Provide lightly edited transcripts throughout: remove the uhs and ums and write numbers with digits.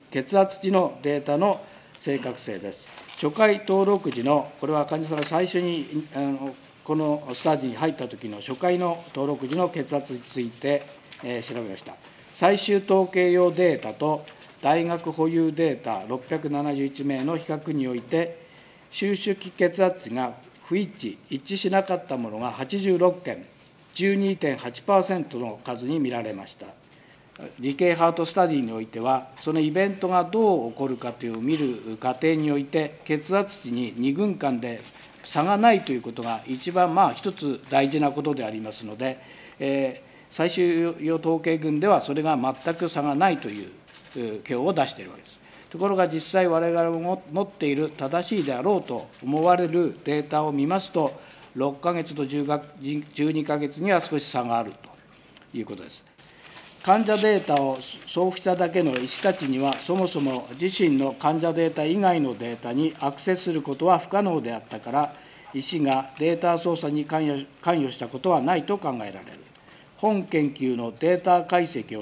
血圧値のデータの正確性です。初回登録時の、これは患者さんが最初にこのスタディに入ったときの初回の登録時の血圧について調べました。最終統計用データと大学保有データ671名の比較において、収縮期血圧値が不一致しなかったものが86件、12.8% の数に見られました。理系ハートスタディにおいては、そのイベントがどう起こるかという見る過程において、血圧値に2群間で差がないということが一番一つ大事なことでありますので、最終用統計群ではそれが全く差がないという表を出しているわけです。ところが実際我々も持っている正しいであろうと思われるデータを見ますと、6ヶ月と12ヶ月には少し差があるということです。患者データを送付しただけの医師たちには、そもそも自身の患者データ以外のデータにアクセスすることは不可能であったから、医師がデータ操作に関与したことはないと考えられる。本研究のデータ解析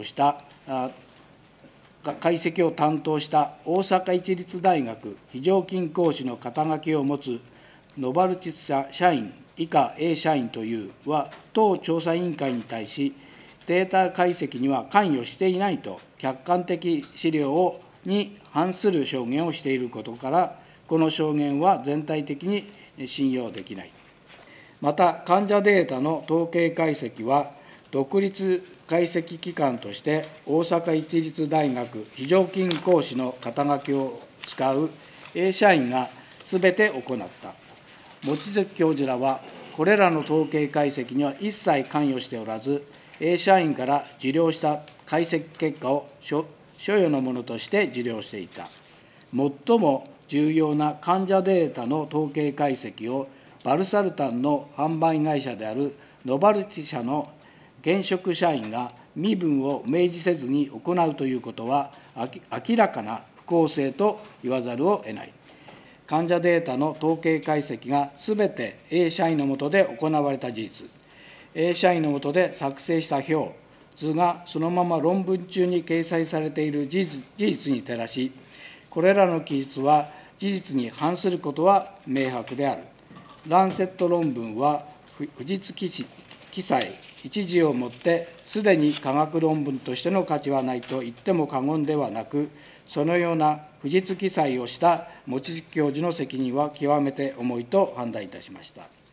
を担当した大阪市立大学非常勤講師の肩書きを持つノバルティス社員以下 A 社員というは、当調査委員会に対し、データ解析には関与していないと、客観的資料に反する証言をしていることから、この証言は全体的に信用できない。また、患者データの統計解析は、独立解析機関として、大阪市立大学非常勤講師の肩書きを使う A 社員がすべて行った。望月教授らは、これらの統計解析には一切関与しておらず、A 社員から受領した解析結果を所与のものとして受領していた。最も重要な患者データの統計解析を、バルサルタンの販売会社であるノバルティ社の現職社員が身分を明示せずに行うということは、明らかな不公正と言わざるを得ない。患者データの統計解析がすべて A 社員の下で行われた事実、A 社員の下で作成した表図がそのまま論文中に掲載されている事実に照らし、これらの記述は事実に反することは明白である。ランセット論文は不実記載一時をもってすでに科学論文としての価値はないと言っても過言ではなく、そのような不実記載をした望月教授の責任は極めて重いと判断いたしました。